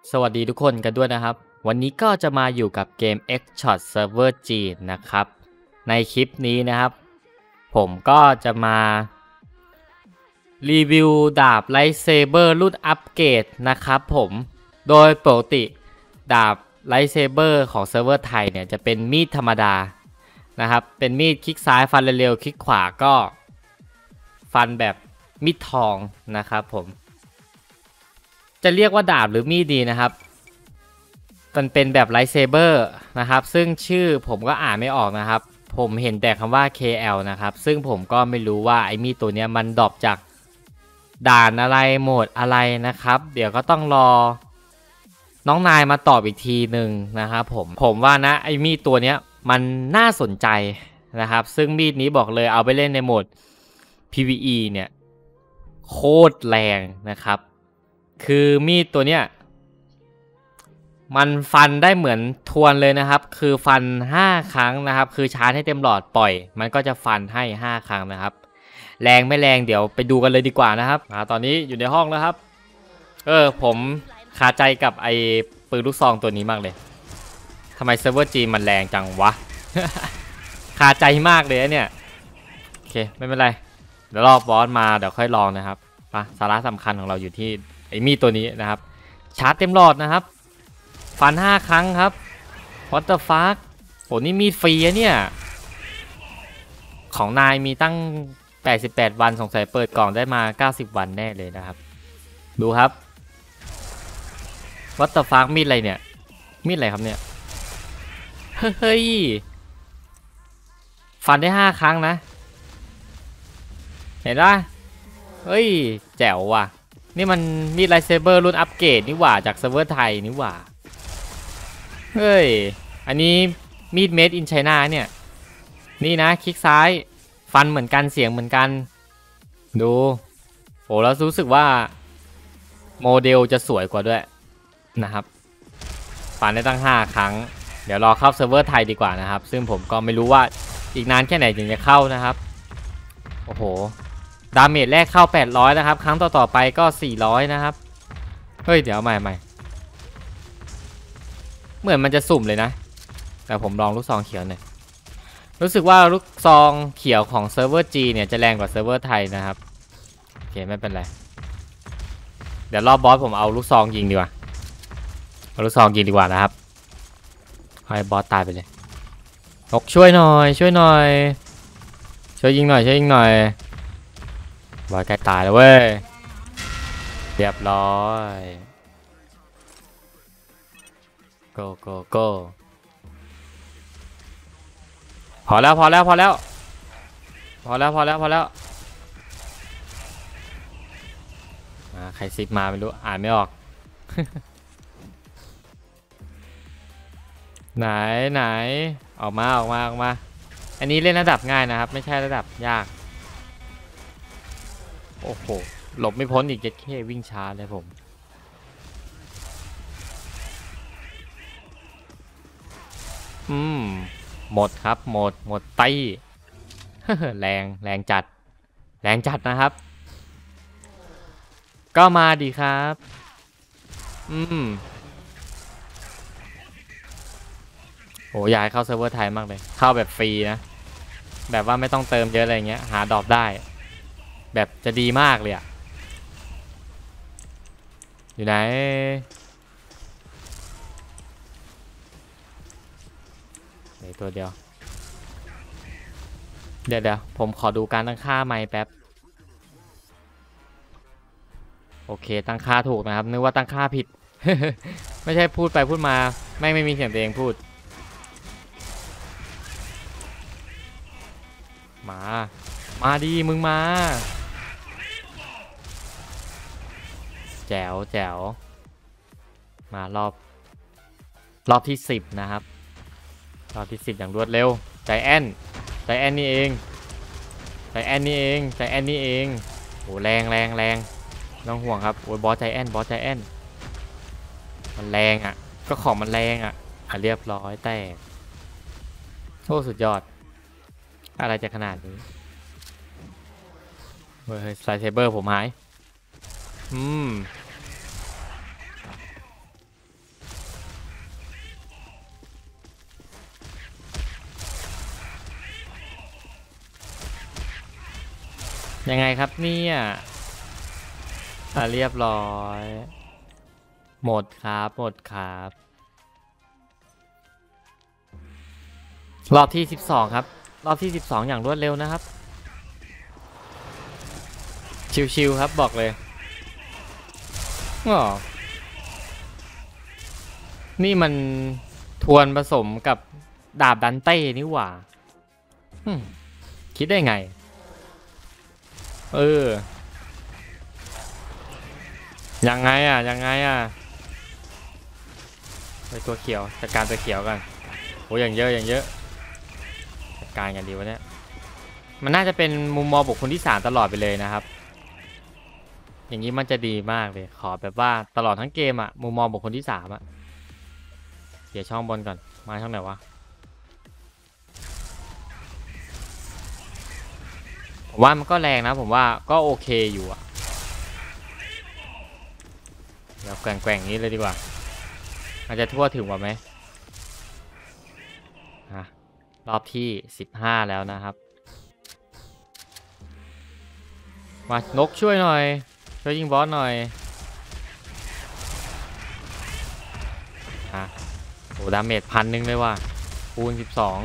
สวัสดีทุกคนกันด้วยนะครับวันนี้ก็จะมาอยู่กับเกม X Shot Server จีนนะครับในคลิปนี้นะครับผมก็จะมารีวิวดาบไลท์เซเบอร์รุ่นอัปเกรดนะครับผมโดยปกติดาบไลท์เซเบอร์ของเซิร์ฟเวอร์ไทยเนี่ยจะเป็นมีดธรรมดานะครับเป็นมีดคลิกซ้ายฟันเร็วๆคลิกขวาก็ฟันแบบมีดทองนะครับผมจะเรียกว่าดาบหรือมีดดีนะครับมันเป็นแบบไลท์เซเบอร์นะครับซึ่งชื่อผมก็อ่านไม่ออกนะครับผมเห็นแต่คำว่า KL นะครับซึ่งผมก็ไม่รู้ว่าไอ้มีดตัวนี้มันดรอปจากด่านอะไรโหมดอะไรนะครับเดี๋ยวก็ต้องรอน้องนายมาตอบอีกทีหนึ่งนะครับผมว่านะไอ้มีดตัวนี้มันน่าสนใจนะครับซึ่งมีดนี้บอกเลยเอาไปเล่นในโหมด PVE เนี่ยโคตรแรงนะครับคือมีดตัวเนี้ยมันฟันได้เหมือนทวนเลยนะครับคือฟัน5ครั้งนะครับคือชาร์จให้เต็มหลอดปล่อยมันก็จะฟันให้5ครั้งนะครับแรงไม่แรงเดี๋ยวไปดูกันเลยดีกว่านะครับตอนนี้อยู่ในห้องแล้วครับผมคาใจกับไอ้ปืนลูกซองตัวนี้มากเลยทำไมเซิร์ฟเวอร์จีมันแรงจังวะ คาใจมากเลยเนี่ยโอเคไม่เป็นไรเดี๋ยวรอบอสมาเดี๋ยวค่อยลองนะครับสาระสำคัญของเราอยู่ที่ไอ้มีดตัวนี้นะครับชาร์จเต็มหลอดนะครับฟัน5ครั้งครับ What the fuck โหนี่มีฟรีเนี่ยของนายมีตั้ง88วันสงสัยเปิดกล่องได้มา90วันแน่เลยนะครับดูครับ What the fuck มีดอะไรเนี่ยมีดอะไรครับเนี่ยเฮ้ยฟันได้5ครั้งนะเห็นปะเฮ้ยแจ๋วว่ะนี่มันมีดไลท์เซเบอร์รุ่นอัปเกรดนี่หว่าจากเซิร์ฟเวอร์ไทยนี่หว่าเฮ้ยอันนี้มีดเมดอินไชน่าเนี่ยนี่นะคลิกซ้ายฟันเหมือนกันเสียงเหมือนกันดูโอ้แล้วรู้สึกว่าโมเดลจะสวยกว่าด้วยนะครับฟันได้ตั้ง5ครั้งเดี๋ยวรอเข้าเซิร์ฟเวอร์ไทยดีกว่านะครับซึ่งผมก็ไม่รู้ว่าอีกนานแค่ไหนถึงจะเข้านะครับโอ้โหดาเมจแรกเข้า800นะครับครั้งต่อๆไปก็400นะครับเฮ้ยเดี๋ยวใหม่เหมือนมันจะสุ่มเลยนะแต่ผมลองลูกซองเขียวหน่อยรู้สึกว่าลูกซองเขียวของเซิร์ฟเวอร์จีเนี่ยจะแรงกว่าเซิร์ฟเวอร์ไทยนะครับโอเคไม่เป็นไรเดี๋ยวรอบบอสผมเอาลูกซองยิงดีกว่าเอาลูกซองยิงดีกว่านะครับให้บอสตายไปเลยนกช่วยหน่อยช่วยยิงหน่อยบอสใกล้ตายแล้วเว้ยเรียบร้อยโกพอแล้วใครซิกมาไม่รู้อ่านไม่ออกไหนออกมาอันนี้เล่นระดับง่ายนะครับไม่ใช่ระดับยากโอ้โหหลบไม่พ้นอีกเจ็ดเควิ่งช้าเลยผมหมดครับหมดไต แรงจัดนะครับก็มาดีครับโอ้ยายเข้าเซิร์ฟเวอร์ไทยมากเลยเข้าแบบฟรีนะแบบว่าไม่ต้องเติมเยอะอะไรเงี้ยหาดรอปได้แบบจะดีมากเลยอะอยู่ไหนตัวเดียวเดี๋ยวผมขอดูการตั้งค่าไมค์แป๊บโอเคตั้งค่าถูกนะครับนึกว่าตั้งค่าผิด ไม่ใช่พูดไปพูดมาไม่มีเสียงตัวเองพูดมาดีมึงมาแจ๋วมารอบที่10นะครับรอบที่10อย่างรวดเร็วใจแอนนี่เองโอ้แรงต้องห่วงครับโอ้ยบอสใจแอนมันแรงอ่ะก็ของมันแรงอ่ะเรียบร้อยแตกโอ้สุดยอดอะไรจะขนาดนี้เฮ้ยไซเซเบอร์ผมหายยังไงครับเนี่ยเรียบร้อยหมดครับหมดครับรอบที่12ครับรอบที่12อย่างรวดเร็วนะครับชิวๆครับบอกเลยอ๋อนี่มันทวนผสมกับดาบดันเต้นี่หว่าคิดได้ไงยังไงยังไงไปตัวเขียวจัดการตัวเขียวกันโอ้อย่างเยอะอย่างเยอะจัดการกันดีวะเนี่ยมันน่าจะเป็นมุมมองบุคคลที่3ตลอดไปเลยนะครับอย่างนี้มันจะดีมากเลยขอแบบว่าตลอดทั้งเกมมุมมองบุคคลที่3เดี๋ยวช่องบนก่อนมาช่องไหนวะผมว่ามันก็แรงนะผมว่าก็โอเคอยู่เดี๋ยวแกว่งนี้เลยดีกว่ามันจะทั่วถึงกว่าไหมรอบที่15แล้วนะครับมานกช่วยหน่อยช่วยยิงบอสหน่อยโอ้ดาเมจ1,000เลยว่ะคูณ12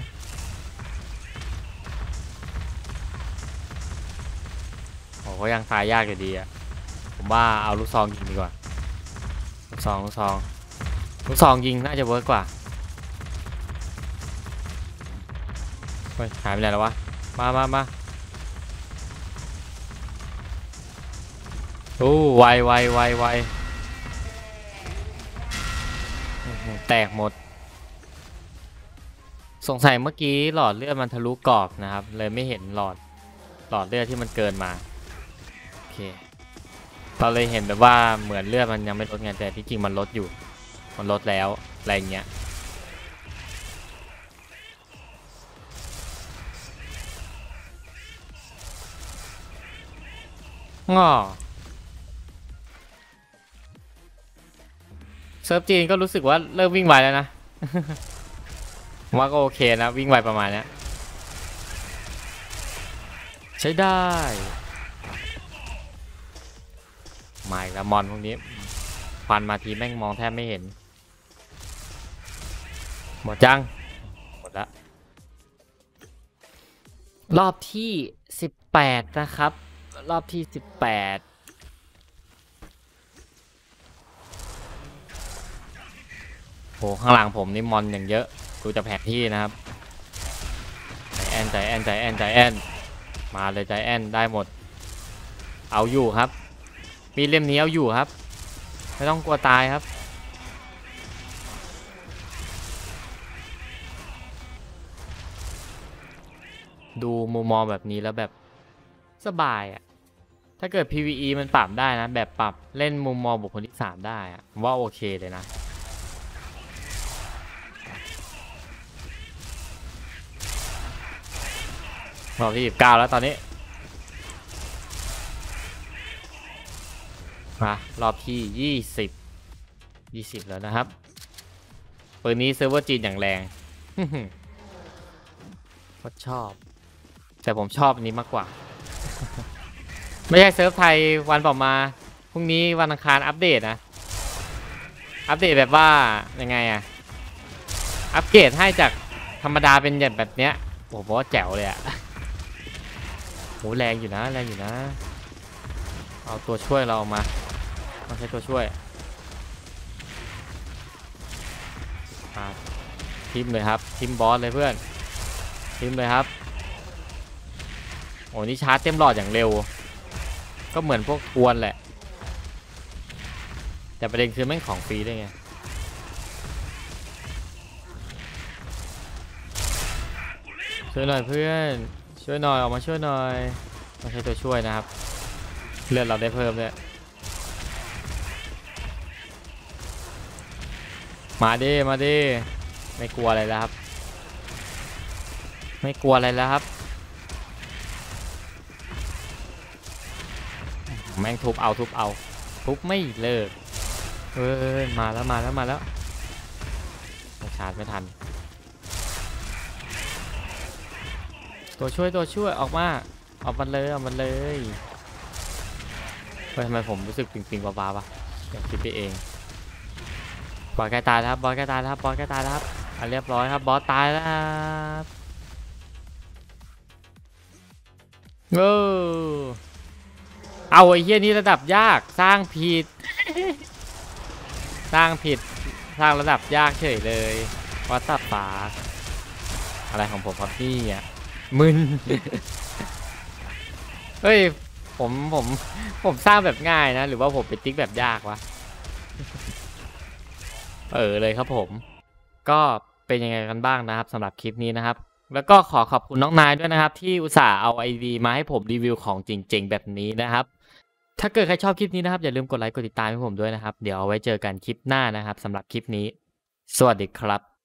โอ้ก็ยังตายยากอยู่ดีผมว่าเอาลูกซองยิงดีกว่าลูกซองยิงน่าจะเวิร์กกว่าเฮ้ยหายไปไหนแล้ววะมาโอ้ไวแตกหมดสงสัยเมื่อกี้หลอดเลือดมันทะลุกรอบนะครับเลยไม่เห็นหลอดเลือดที่มันเกินมาโอเคเราเลยเห็นแบบว่าเหมือนเลือดมันยังไม่ลดไงแต่ที่จริงมันลดอยู่มันลดแล้วอะไรเงี้ยง้อเซิร์ฟจีนก็รู้สึกว่าเริ่มวิ่งไวแล้วนะ ว่าก็โอเคนะวิ่งไวประมาณนี้ใช้ได้มาอีกแล้วมอนพวกนี้ฟันมาทีแม่งมองแทบไม่เห็นหมดจังหมดละรอบที่18นะครับรอบที่18โหข้างหลังผมนี่มอนอย่างเยอะดูจากแผนที่นะครับใจแอนมาเลยใจแอนได้หมดเอาอยู่ครับมีเล่มนี้เอาอยู่ครับไม่ต้องกลัวตายครับดูมุมมองแบบนี้แล้วแบบสบายถ้าเกิด PVE มันปรับได้นะแบบปรับเล่นมุมมองบุคคลที่3ได้ผมว่าโอเคเลยนะรอบที่19แล้วตอนนี้มารอบที่20แล้วนะครับปืนนี้เซิร์ฟเวอร์จีนอย่างแรงก็ชอบแต่ผมชอบอันนี้มากกว่า ไม่ใช่เซิร์ฟไทยวันต่อมาพรุ่งนี้วันอังคารอัปเดตนะอัปเดตแบบว่ายังไงอัปเกรดให้จากธรรมดาเป็นแบบเนี้ยผมว่าแจ๋วเลยโหแรงอยู่นะเอาตัวช่วยเรามาต้องใช้ตัวช่วยทิมเลยครับทิมบอสเลยเพื่อนทิมเลยครับโอ้นี่ชาร์จเต็มหลอดอย่างเร็วก็เหมือนพวกทวนแหละแต่ประเด็นคือแม่งของฟรีได้ไงช่วยหน่อยเพื่อนช่วยหน่อยออกมาช่วยหน่อยต้องใช้ตัวช่วยนะครับเลือดเราได้เพิ่มเลยมาดิไม่กลัวอะไรแล้วครับไม่กลัวอะไรแล้วครับแม่งทุบเอาทุบไม่เลิกมาแล้วชาร์จไม่ทันตัวช่วยออกมาเอามันเลยเอามันเลยเฮ้ยทำไมผมรู้สึกปิงๆบ้าๆวะอย่างคิดไปเองบอสใกล้ตายแล้วครับบอสใกล้ตายแล้วครับบอสใกล้ตายแล้วครับเรียบร้อยครับบอสตายแล้วครับเออเอาไอ้เหี้ยนี่ระดับยากสร้างผิด สร้างผิดสร้างระดับยากเฉยเลยวัดตับปาอะไรของผมครับพี่อ่ะมึน เฮ้ยผมผมสร้างแบบง่ายนะหรือว่าผมไปติ๊กแบบยากวะเลยครับผมก็เป็นยังไงกันบ้างนะครับสำหรับคลิปนี้นะครับแล้วก็ขอขอบคุณน้องนายด้วยนะครับที่อุตส่าห์เอาไอดีมาให้ผมรีวิวของจริงๆแบบนี้นะครับถ้าเกิดใครชอบคลิปนี้นะครับอย่าลืมกดไลค์กดติดตามให้ผมด้วยนะครับเดี๋ยวเอาไว้เจอกันคลิปหน้านะครับสำหรับคลิปนี้สวัสดีครับ